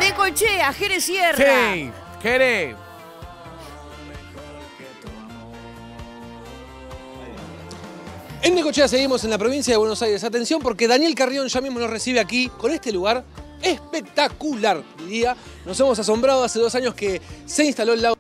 Necochea, Jerez Sierra. Sí, Jerez. En Necochea seguimos en la provincia de Buenos Aires. Atención porque Daniel Carrión ya mismo nos recibe aquí con este lugar espectacular, diría. Nos hemos asombrado hace 2 años que se instaló el lago.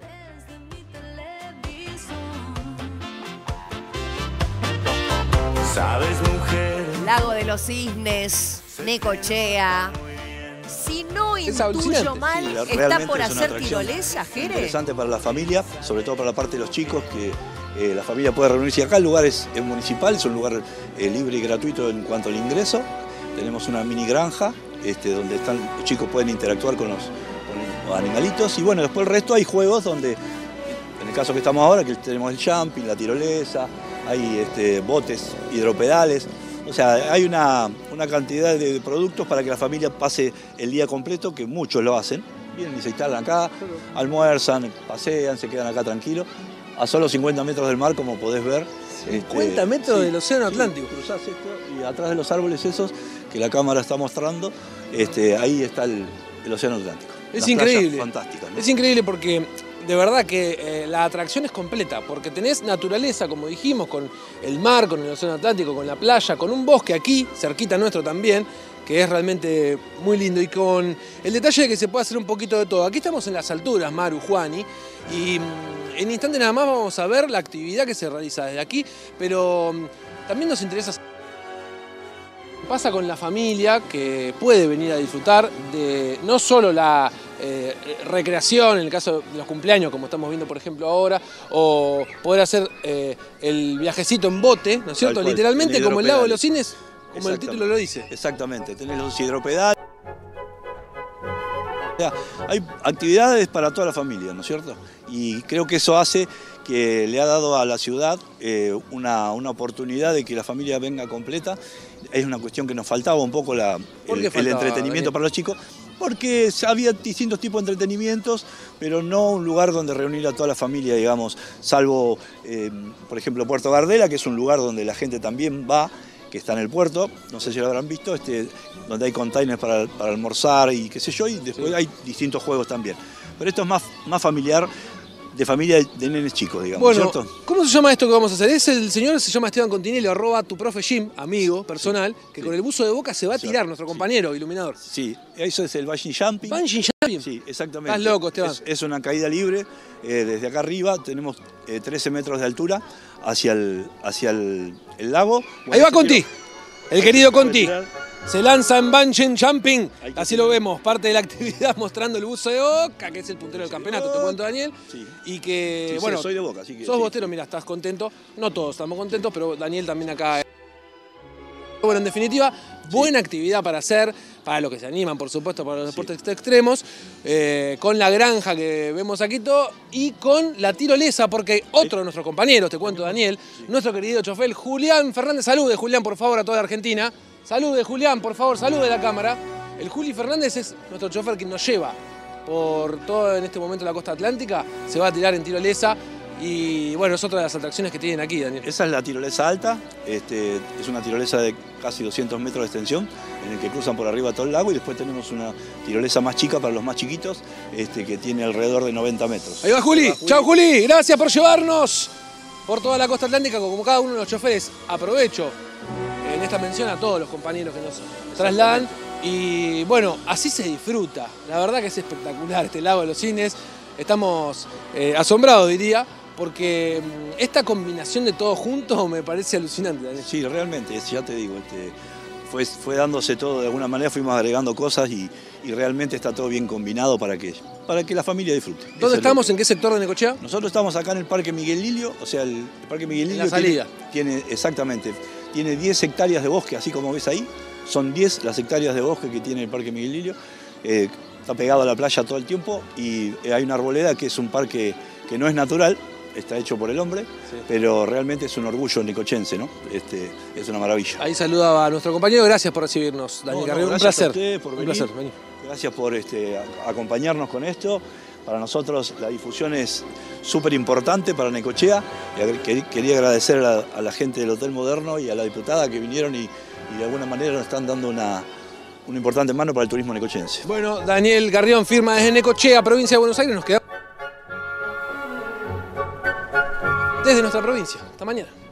Sabes, mujer, Lago de los Cisnes, Necochea. Si no Es intuyo alucinante. mal, Sí, ¿está realmente por es una hacer atracción tirolesa, Jerez? interesante para la familia, sobre todo para la parte de los chicos, que la familia puede reunirse. Y acá el lugar es municipal, es un lugar libre y gratuito en cuanto al ingreso. Tenemos una mini granja donde los chicos pueden interactuar con los animalitos. Y bueno, después el resto hay juegos donde, en el caso que estamos ahora, que tenemos el jumping, la tirolesa, hay botes, hidropedales. O sea, hay una cantidad de productos para que la familia pase el día completo, que muchos lo hacen. Vienen y se instalan acá, almuerzan, pasean, se quedan acá tranquilos. A solo 50 metros del mar, como podés ver. 50 metros del Océano Atlántico. Sí, cruzás esto y atrás de los árboles esos que la cámara está mostrando, ahí está el Océano Atlántico. Es Las increíble. playas fantásticas, ¿no? Es increíble porque de verdad que la atracción es completa, porque tenés naturaleza, como dijimos, con el mar, con el Océano Atlántico, con la playa, con un bosque aquí, cerquita nuestro también, que es realmente muy lindo, y con el detalle de que se puede hacer un poquito de todo. Aquí estamos en las alturas, Maru, Juani, y en instante nada más vamos a ver la actividad que se realiza desde aquí, pero también nos interesa qué pasa con la familia que puede venir a disfrutar de no solo la recreación, en el caso de los cumpleaños, como estamos viendo por ejemplo ahora, o poder hacer el viajecito en bote, ¿no es cierto? Tal cual, Literalmente en como el lago de los hidropedales. Cines, como el título lo dice. Exactamente, tenés los hidropedales. O sea, hay actividades para toda la familia, ¿no es cierto? Y creo que eso hace que le ha dado a la ciudad una oportunidad de que la familia venga completa. Es una cuestión que nos faltaba un poco el entretenimiento para los chicos, porque había distintos tipos de entretenimientos, pero no un lugar donde reunir a toda la familia, digamos, salvo, por ejemplo, Puerto Gardela, que es un lugar donde la gente también va, que está en el puerto, no sé si lo habrán visto, donde hay containers para almorzar y qué sé yo, y después hay distintos juegos también. Pero esto es más familiar, de familia de nenes chicos, digamos, Bueno, ¿cierto? ¿cómo se llama esto que vamos a hacer? El señor se llama Esteban Continelli, @ tu profe Jim, amigo personal, que sí. con el buzo de boca se va a tirar, nuestro compañero iluminador. Sí, eso es el bungee jumping. Bungee jumping. Sí, exactamente. Estás loco, Esteban. Es una caída libre, desde acá arriba tenemos 13 metros de altura hacia el lago. Ahí va Conti, el querido quiero Conti. retirar. Se lanza en bungee jumping, Hay que así tirar. lo vemos, parte de la actividad mostrando el buzo de Boca, que es el puntero del campeonato, te cuento Daniel, Sí. y que, Sí, bueno, soy de Boca, así que sos sí. bostero, mira, estás contento, no todos estamos contentos, pero Daniel también acá. Bueno, en definitiva, buena actividad para hacer, para los que se animan, por supuesto, para los deportes extremos, con la granja que vemos aquí todo, y con la tirolesa, porque otro de nuestros compañeros, te cuento Daniel, nuestro querido chofer Julián Fernández, salude Julián, por favor, a toda la Argentina. Salude, Julián, por favor, salude la cámara. El Juli Fernández es nuestro chofer que nos lleva por todo en este momento la costa atlántica. Se va a tirar en tirolesa y, bueno, es otra de las atracciones que tienen aquí, Daniel. Esa es la tirolesa alta, es una tirolesa de casi 200 metros de extensión, en el que cruzan por arriba todo el lago, y después tenemos una tirolesa más chica para los más chiquitos, que tiene alrededor de 90 metros. Ahí va Juli. Chao, Juli. Gracias por llevarnos por toda la costa atlántica, como cada uno de los choferes. Aprovecho en esta mención a todos los compañeros que nos trasladan. Y bueno, así se disfruta. La verdad que es espectacular este lago de los Cines. Estamos asombrados, diría, porque esta combinación de todo junto me parece alucinante, Daniel. Sí, realmente, ya te digo, fue dándose todo de alguna manera, fuimos agregando cosas y realmente está todo bien combinado para que la familia disfrute. Eso ¿Dónde es estamos? ¿En qué sector de Necochea? Nosotros estamos acá en el Parque Miguel Lilio, o sea, el Parque Miguel Lilio la salida. Tiene 10 hectáreas de bosque, así como ves ahí. Son 10 las hectáreas de bosque que tiene el Parque Miguel Lilio. Está pegado a la playa todo el tiempo y hay una arboleda que es un parque que no es natural, está hecho por el hombre, sí, pero realmente es un orgullo necochense, ¿no? Es una maravilla. Ahí saludaba a nuestro compañero, gracias por recibirnos, Daniel Carrión. Un placer. A ustedes por venir. Un placer, vení. Gracias por acompañarnos con esto. Para nosotros la difusión es súper importante para Necochea. Quería agradecer a la gente del Hotel Moderno y a la diputada que vinieron y de alguna manera nos están dando una importante mano para el turismo necochense. Bueno, Daniel Carrión firma desde Necochea, provincia de Buenos Aires. Nos quedamos desde nuestra provincia. Hasta mañana.